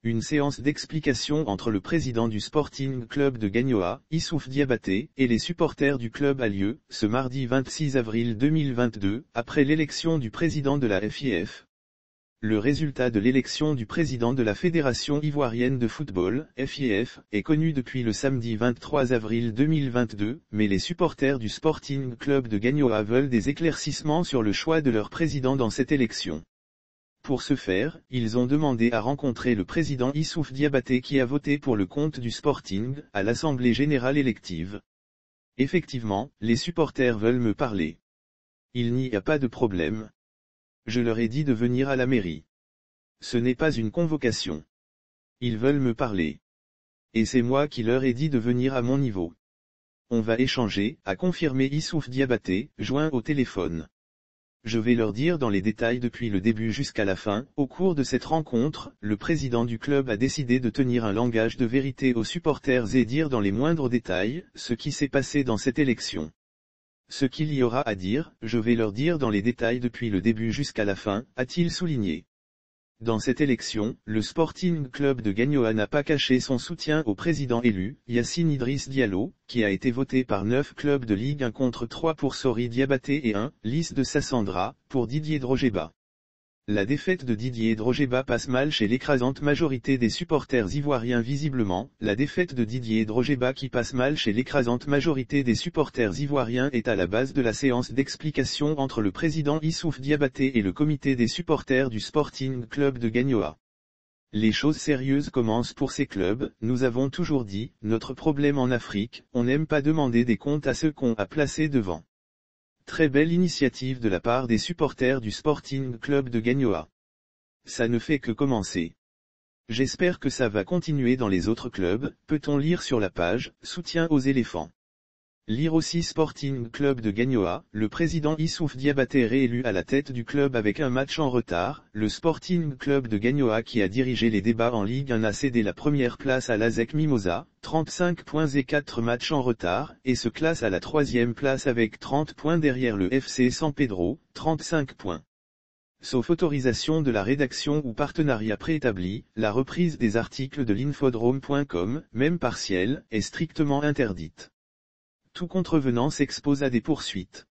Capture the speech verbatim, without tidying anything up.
Une séance d'explication entre le président du Sporting Club de Gagnoa, Issouf Diabaté, et les supporters du club a lieu, ce mardi vingt-six avril deux mille vingt-deux, après l'élection du président de la F I F. Le résultat de l'élection du président de la Fédération ivoirienne de football, F I F, est connu depuis le samedi vingt-trois avril deux mille vingt-deux, mais les supporters du Sporting Club de Gagnoa veulent des éclaircissements sur le choix de leur président dans cette élection. Pour ce faire, ils ont demandé à rencontrer le président Issouf Diabaté qui a voté pour le compte du Sporting, à l'Assemblée générale élective. Effectivement, les supporters veulent me parler. Il n'y a pas de problème. Je leur ai dit de venir à la mairie. Ce n'est pas une convocation. Ils veulent me parler. Et c'est moi qui leur ai dit de venir à mon niveau. On va échanger, a confirmé Issouf Diabaté, joint au téléphone. Je vais leur dire dans les détails depuis le début jusqu'à la fin. Au cours de cette rencontre, le président du club a décidé de tenir un langage de vérité aux supporters et dire dans les moindres détails, ce qui s'est passé dans cette élection. Ce qu'il y aura à dire, je vais leur dire dans les détails depuis le début jusqu'à la fin, a-t-il souligné. Dans cette élection, le Sporting Club de Gagnoa n'a pas caché son soutien au président élu, Yacine Idriss Diallo, qui a été voté par neuf clubs de Ligue un contre trois pour Sori Diabaté et un, Lys de Sassandra, pour Didier Drogeba. La défaite de Didier Drogeba passe mal chez l'écrasante majorité des supporters ivoiriens visiblement. La défaite de Didier Drogeba qui passe mal chez l'écrasante majorité des supporters ivoiriens est à la base de la séance d'explication entre le président Issouf Diabaté et le comité des supporters du Sporting Club de Gagnoa. Les choses sérieuses commencent pour ces clubs, nous avons toujours dit, notre problème en Afrique, on n'aime pas demander des comptes à ceux qu'on a placés devant. Très belle initiative de la part des supporters du Sporting Club de Gagnoa. Ça ne fait que commencer. J'espère que ça va continuer dans les autres clubs, peut-on lire sur la page, soutien aux éléphants. Lire aussi Sporting Club de Gagnoa, le président Issouf Diabaté réélu à la tête du club avec un match en retard. Le Sporting Club de Gagnoa qui a dirigé les débats en Ligue un a cédé la première place à l'A S E C Mimosa, trente-cinq points et quatre matchs en retard, et se classe à la troisième place avec trente points derrière le F C San Pedro, trente-cinq points. Sauf autorisation de la rédaction ou partenariat préétabli, la reprise des articles de l'infodrome point com, même partielle, est strictement interdite. Tout contrevenant s'expose à des poursuites.